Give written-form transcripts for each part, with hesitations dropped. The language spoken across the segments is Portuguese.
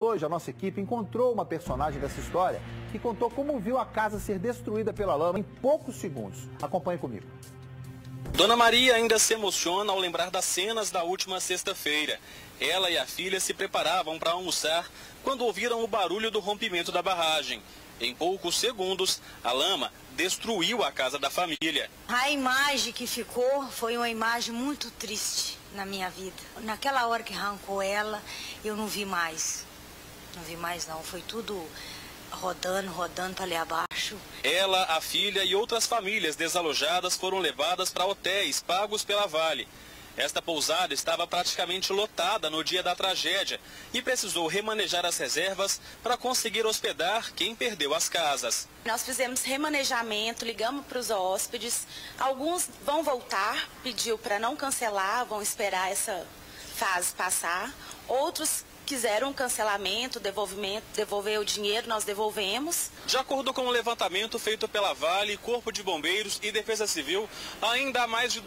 Hoje a nossa equipe encontrou uma personagem dessa história que contou como viu a casa ser destruída pela lama em poucos segundos. Acompanhe comigo. Dona Maria ainda se emociona ao lembrar das cenas da última sexta-feira. Ela e a filha se preparavam para almoçar quando ouviram o barulho do rompimento da barragem. Em poucos segundos, a lama destruiu a casa da família. A imagem que ficou foi uma imagem muito triste na minha vida. Naquela hora que arrancou ela, eu não vi mais. Não vi mais não, foi tudo rodando para ali abaixo. Ela, a filha e outras famílias desalojadas foram levadas para hotéis pagos pela Vale. Esta pousada estava praticamente lotada no dia da tragédia e precisou remanejar as reservas para conseguir hospedar quem perdeu as casas. Nós fizemos remanejamento, ligamos para os hóspedes, alguns vão voltar, pediu para não cancelar, vão esperar essa fase passar, outros quiseram cancelamento, devolver o dinheiro, nós devolvemos. De acordo com o levantamento feito pela Vale, Corpo de Bombeiros e Defesa Civil, ainda há mais de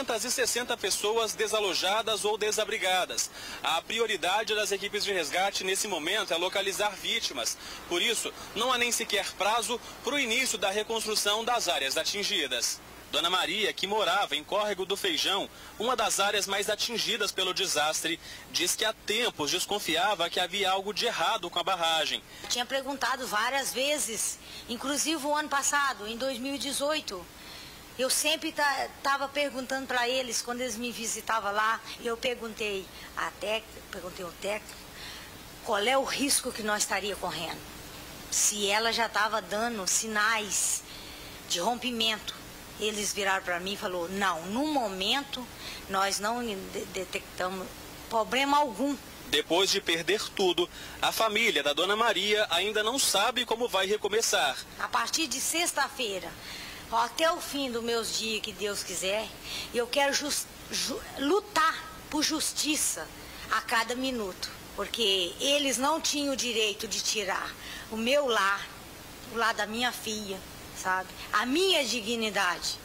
260 pessoas desalojadas ou desabrigadas. A prioridade das equipes de resgate nesse momento é localizar vítimas. Por isso, não há nem sequer prazo para o início da reconstrução das áreas atingidas. Dona Maria, que morava em Córrego do Feijão, uma das áreas mais atingidas pelo desastre, diz que há tempos desconfiava que havia algo de errado com a barragem. Eu tinha perguntado várias vezes, inclusive o ano passado, em 2018. Eu sempre estava perguntando para eles, quando eles me visitavam lá, eu perguntei ao técnico, qual é o risco que nós estaríamos correndo. Se ela já estava dando sinais de rompimento. Eles viraram para mim e falaram, não, no momento nós não detectamos problema algum. Depois de perder tudo, a família da Dona Maria ainda não sabe como vai recomeçar. A partir de sexta-feira, até o fim dos meus dias, que Deus quiser, eu quero lutar por justiça a cada minuto. Porque eles não tinham o direito de tirar o meu lar, o lar da minha filha. Sabe? A minha dignidade.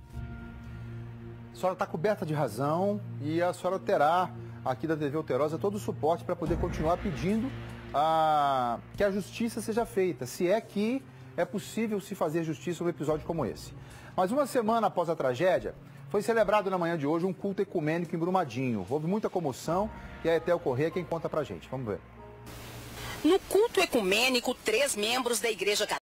A senhora está coberta de razão e a senhora terá aqui da TV Alterosa todo o suporte para poder continuar pedindo que a justiça seja feita, se é que é possível se fazer justiça num episódio como esse. Mas uma semana após a tragédia, foi celebrado na manhã de hoje um culto ecumênico em Brumadinho. Houve muita comoção e a Etel Corrêa quem conta pra gente. Vamos ver. No culto ecumênico, 3 membros da Igreja Católica